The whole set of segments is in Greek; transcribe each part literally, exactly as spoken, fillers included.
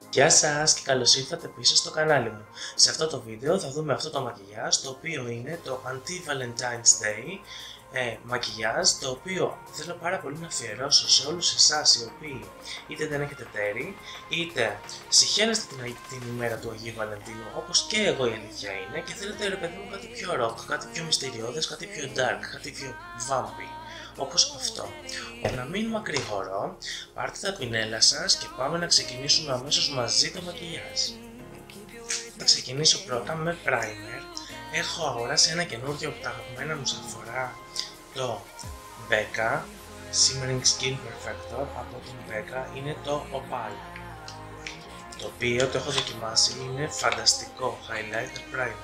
Γεια σας και καλώς ήρθατε πίσω στο κανάλι μου. Σε αυτό το βίντεο θα δούμε αυτό το μακιγιάζ, το οποίο είναι το Anti-Valentine's Day ε, μακιγιάζ, το οποίο θέλω πάρα πολύ να αφιερώσω σε όλους εσάς οι οποίοι είτε δεν έχετε τέρι, είτε συχαίνεστε την, την ημέρα του Αγίου Βαλεντίνου, όπως και εγώ η αλήθεια είναι, και θέλετε ρε παιδί μου κάτι πιο rock, κάτι πιο μυστηριώδες, κάτι πιο dark, κάτι πιο vampy. Όπως αυτό. Για να μην μακρηγορώ, πάρτε τα πινέλα σας και πάμε να ξεκινήσουμε αμέσως μαζί το μακιγιάζ. Θα ξεκινήσω πρώτα με primer. Έχω αγοράσει ένα καινούργιο από τα αγαπημένα μου σαν φορά, το Becca Shimmering Skin Perfector από την Becca, είναι το Opal, το οποίο το έχω δοκιμάσει, είναι φανταστικό highlighter primer.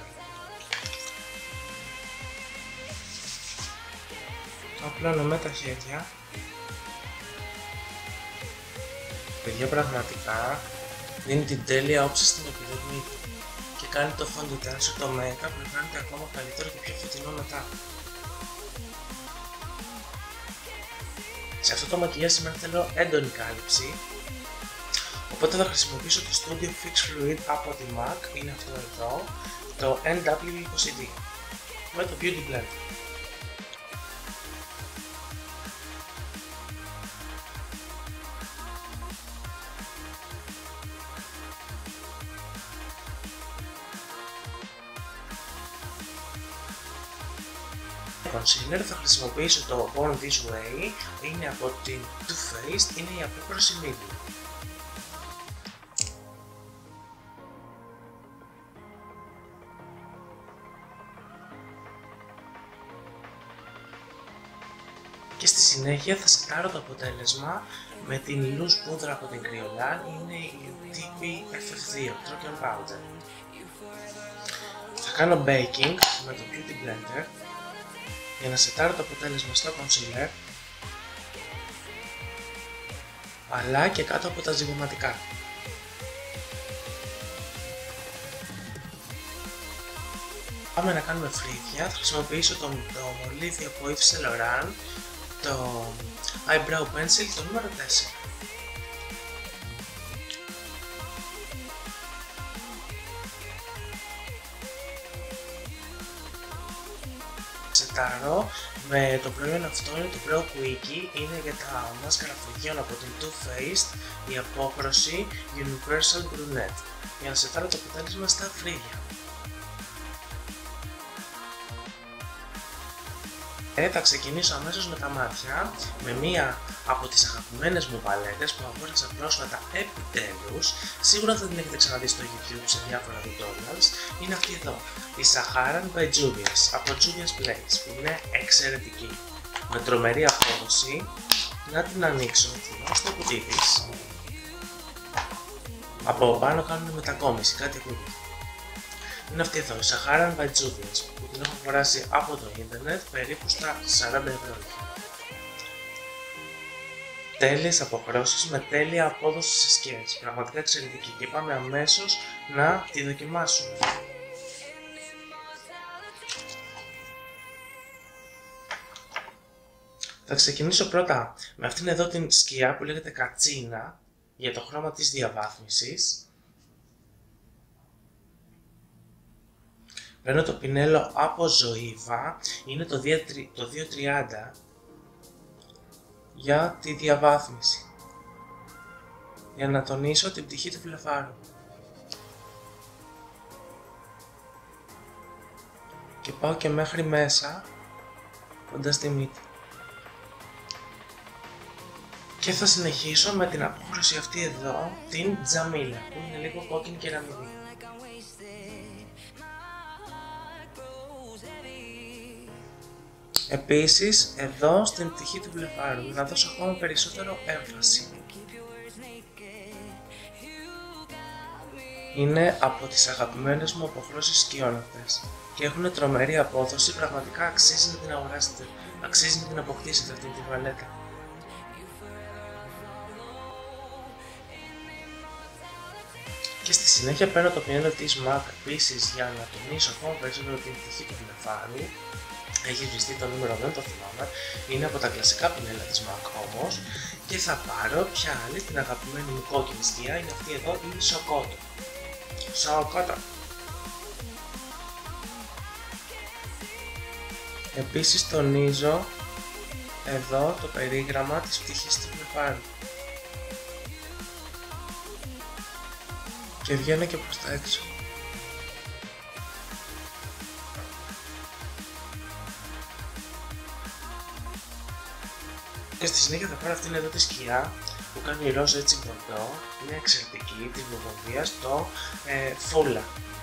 Το απλώνω με τα χέρια. Παιδιά, πραγματικά δίνει την τέλεια όψη στην επιδερμή του και κάνει το φοντιτάν σου το make-up να κάνετε ακόμα καλύτερο και πιο φωτεινό μετά. Σε αυτό το μακιγιάζ σήμερα θέλω έντονη κάλυψη, οπότε θα χρησιμοποιήσω το Studio Fix Fluid από τη MAC, είναι αυτό εδώ, το N W είκοσι D με το Beauty Blender. Concealer θα χρησιμοποιήσω το Born This Way, είναι από την Too Faced, είναι η απόκρωση medium. Και στη συνέχεια θα σετάρω το αποτέλεσμα με την loose πούδρα από την Kryolan, είναι η τι πι εφ εφ δύο Tropical Powder. Θα κάνω baking με το Beauty Blender για να σετάρω το αποτέλεσμα στο concealer, αλλά και κάτω από τα ζυγωματικά. Πάμε να κάνουμε φρύδια. Θα χρησιμοποιήσω το, το μολύβι από Yves Saint Laurent, το Eyebrow Pencil, το νούμερο τέσσερα. Σετάρω με το προϊόν αυτό, είναι το Pro Quickie, είναι για τα μάσκαρα φρυγιών από την Too Faced, η απόκρωση Universal Brunette, για να σετάρω το αποτέλεσμα στα φρύδια. Ε, θα ξεκινήσω αμέσως με τα μάτια, με μία από τις αγαπημένες μου παλέτες που αγόρασα πρόσφατα επιτέλους. Σίγουρα θα την έχετε ξαναδεί στο YouTube σε διάφορα tutorials. Είναι αυτή εδώ, η Saharan by Juvia's από Juvia's Place, που είναι εξαιρετική, με τρομερή απόδοση. Να την ανοίξω εδώ στο κουτί της. Από πάνω κάνουν μετακόμιση, κάτι ακούγεται. Είναι αυτή εδώ, η Saharan by Juvia's, που την έχω αγοράσει από το ίντερνετ περίπου στα σαράντα ευρώ. Τέλειες αποχρώσεις με τέλεια απόδοση σε σκιές, πραγματικά εξαιρετική, και πάμε αμέσως να τη δοκιμάσουμε. Θα ξεκινήσω πρώτα με αυτήν εδώ την σκιά που λέγεται κατσίνα για το χρώμα της διαβάθμισης. Παίρνω το πινέλο από Zoeva, είναι το δύο τριάντα για τη διαβάθμιση, για να τονίσω την πτυχή του βλεφάρου. Και πάω και μέχρι μέσα, κοντά στη μύτη. Και θα συνεχίσω με την απόχρωση αυτή εδώ, την Jamila, που είναι λίγο κόκκινη κεραμιδί. Επίσης, εδώ στην πτυχή του βλεφάρου, να δώσω ακόμα περισσότερο έμφαση. Είναι από τις αγαπημένες μου αποχρώσεις σκιών αυτές και έχουν τρομερή απόδοση, πραγματικά αξίζει να την αγοράσετε, αξίζει να την αποκτήσετε αυτή τη βαλέτα. Και στη συνέχεια παίρνω το πινέλο της MAC επίσης για να τονίσω ακόμα περισσότερο την πτυχή του βλεφάρου. έχει βριστεί το νούμερο, δεν το θυμάμαι, είναι από τα κλασικά πινέλα της MAC όμως, και θα πάρω ποια άλλη, την αγαπημένη μου κόκκινη σκιά, είναι αυτή εδώ, η Σοκότο. Σοκότο. Επίσης τονίζω εδώ το περίγραμμα της πτυχής του βλεφάρου και βγαίνω και προς τα έξω. Και στη συνέχεια θα πάρω αυτήν εδώ τη σκιά που κάνει ροζ έτσι μπορντό, είναι εξαιρετική, της Βογονδίας, το ε, Φούλα.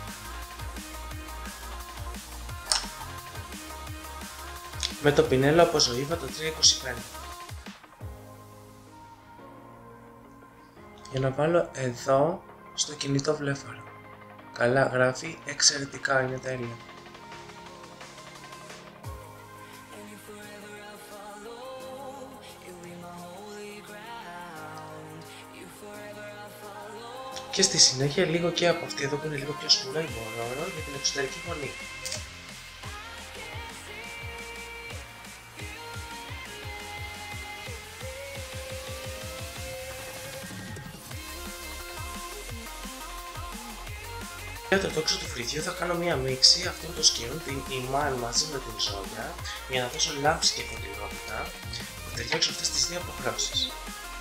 Με το πινέλο από Ζωήβα το τριακόσια είκοσι πέντε. Για να βάλω εδώ στο κινητό βλέφαρο. Καλά γράφει, εξαιρετικά, είναι τέλειο. Και στη συνέχεια λίγο και από αυτή εδώ που είναι λίγο πιο σκούρα η Μπορόρο για την εξωτερική γωνία. Για το τόξο του φρυδιού θα κάνω μία μίξη αυτών των σκιών, την Iman μαζί με την Ζώια, για να δώσω λάμψη και φωτεινότητα, να ταιριάξω αυτές τις δύο αποχρώσεις.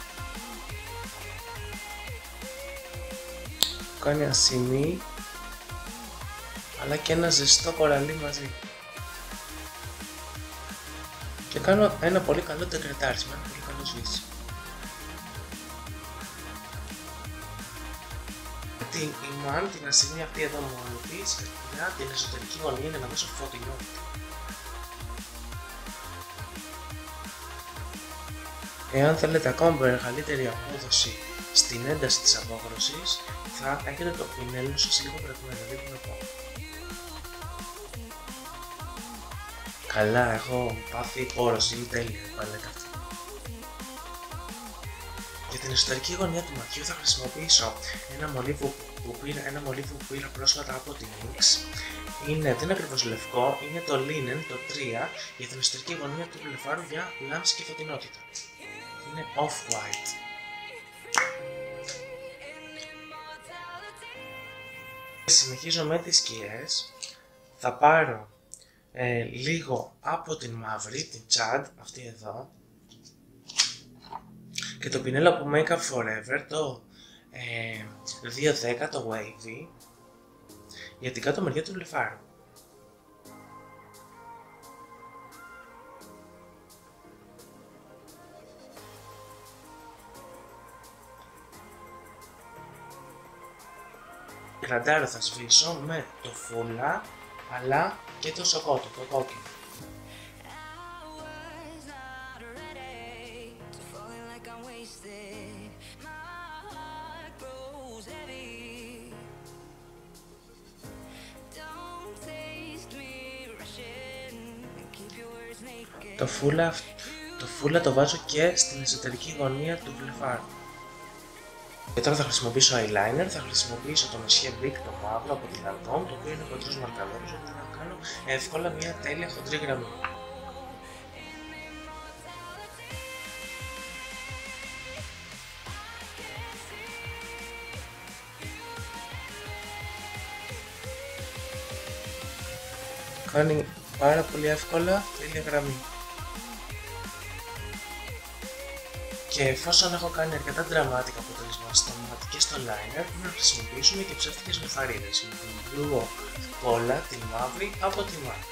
Κάνει ασημή, αλλά και ένα ζεστό κοραλί μαζί. Και κάνω ένα πολύ καλό τεκρετάρισμα, ένα πολύ καλό σβήσιμο. Την Iman, την ασημή αυτή εδώ μόνη της, για την εσωτερική γωνία για να δώσω φωτεινότητα. Εάν θέλετε ακόμα μεγαλύτερη απόδοση στην ένταση της απόχρωσης, θα έχετε το πινέλο σας λίγο πρετμένο, δείχνω εδώ. Καλά, έχω πάθει πόρος, είναι τέλεια η παλέτα αυτή. Για την εσωτερική γωνία του ματιού θα χρησιμοποιήσω ένα μολύβο που πήρα, ένα μολύβο που πήρα πρόσφατα από την N Y X. Είναι, δεν είναι ακριβώς λευκό, είναι το Linen, το τρία, για την εσωτερική γωνία του βλεφάρου για λάμψη και φωτεινότητα. Είναι off-white. Συνεχίζω με τις σκιές. Θα πάρω ε, λίγο από την μαύρη, την Chad, αυτή εδώ, και το πινέλο από Make Up Forever, το ε, διακόσια δέκα, το Wavy, για την κάτω μεριά του βλεφάρου. Κραντάρο θα σβήσω με το Φούλα, αλλά και το Σοκότο, το κόκκινο. Το φούλα, το φούλα το βάζω και στην εσωτερική γωνία του βλεφάρου. Και τώρα θα χρησιμοποιήσω eyeliner, θα χρησιμοποιήσω το Messier Big, το μαύρο από την Lancome, το οποίο είναι κοντρός μαρκαδόρος, γιατί θα κάνω εύκολα μια τέλεια χοντρή γραμμή. Κάνει πάρα πολύ εύκολα τέλεια γραμμή. Και εφόσον έχω κάνει αρκετά δραματικά αποτελέσματα στο μάτι και στο liner, πρέπει να χρησιμοποιήσουμε και ψεύτικες λεφαρίδες με την Blue Cola, την μαύρη από τη MAC.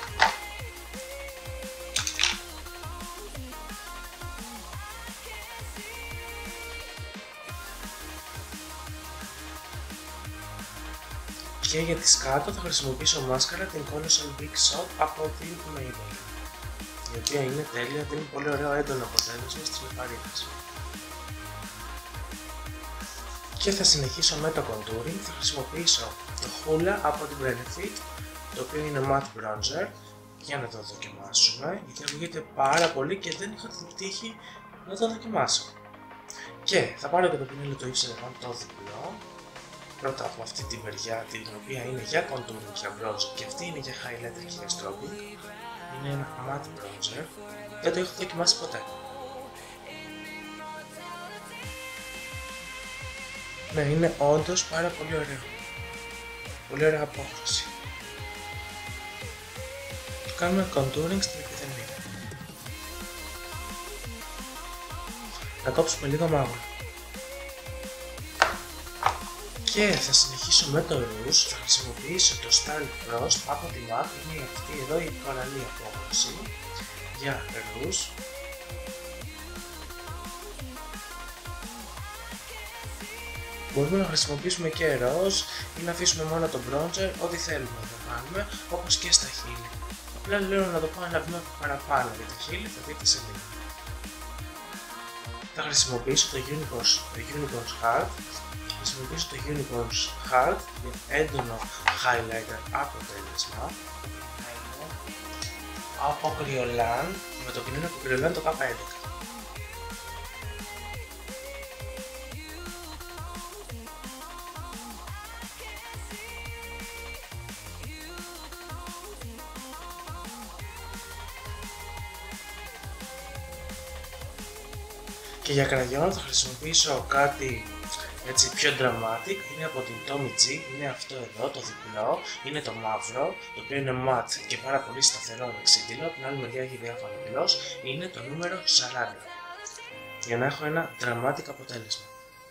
Και για τις κάτω θα χρησιμοποιήσω μάσκαρα την Colossal Big Shot από την Maybelline, η οποία είναι τέλεια, δίνει πολύ ωραίο έντονο αποτέλεσμα στις λεφαρίδες. Και θα συνεχίσω με το contouring, θα χρησιμοποιήσω το Hoola από την Benefit, το οποίο είναι matte bronzer, για να το δοκιμάσουμε, γιατί ακούγεται πάρα πολύ και δεν είχα την τύχη να το δοκιμάσω. Και θα πάρω και το πινέλο του Yves Saint Laurent το διπλό, πρώτα από αυτή τη μεριά, την οποία είναι για contouring και για bronzer, και αυτή είναι για highlighter και για strobing. είναι ένα matte bronzer, δεν το έχω δοκιμάσει ποτέ. Ναι, είναι όντως πάρα πολύ ωραίο. Πολύ ωραία απόχρωση. Το κάνουμε contouring στην επιθυμία. Να κόψουμε λίγο μαύρο. Και θα συνεχίσω με το ρούζ, θα χρησιμοποιήσω το Style Frost από τη μάκ, είναι αυτή εδώ η κοραλή απόχρωση για ρούζ. Μπορούμε να χρησιμοποιήσουμε και ροζ ή να αφήσουμε μόνο το bronzer, ό,τι θέλουμε να το κάνουμε, όπως και στα χείλη. Απλά λέω να το πάω ένα βήμα παραπάνω για τα χείλη, θα δείτε σε λίγο. Θα χρησιμοποιήσω το Unicorns, το Unicorns Heart, θα χρησιμοποιήσω το Unicorns Heart για έντονο highlighter αποτέλεσμα. Από Kryolan, με το πινέλο του Kryolan το K έντεκα. Και για κραγιόν θα χρησιμοποιήσω κάτι έτσι πιο dramatic, είναι από την Tommy G, είναι αυτό εδώ το διπλό, είναι το μαύρο, το οποίο είναι matte και πάρα πολύ σταθερό με ξύτιλο, από την άλλη μεριά έχει διάφορο gloss, είναι το νούμερο σαράντα, για να έχω ένα dramatic αποτέλεσμα.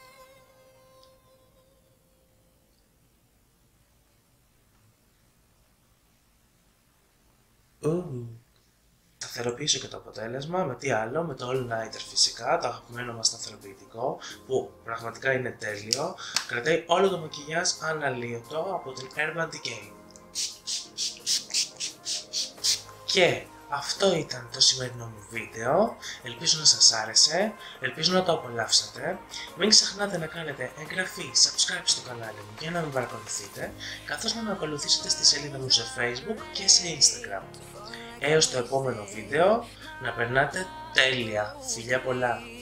Ooh. Σταθεροποιήσω και το αποτέλεσμα, με τι άλλο, με το All Nighter φυσικά, το αγαπημένο μας σταθεροποιητικό, που πραγματικά είναι τέλειο, κρατάει όλο το μακιγιάζ αναλύωτο από την Urban Decay. Και αυτό ήταν το σημερινό μου βίντεο, ελπίζω να σας άρεσε, ελπίζω να το απολαύσατε. Μην ξεχνάτε να κάνετε εγγραφή, subscribe στο κανάλι μου για να με παρακολουθείτε, καθώς να με ακολουθήσετε στη σελίδα μου σε Facebook και σε Instagram. Έως το επόμενο βίντεο, να περνάτε τέλεια. Φιλιά πολλά!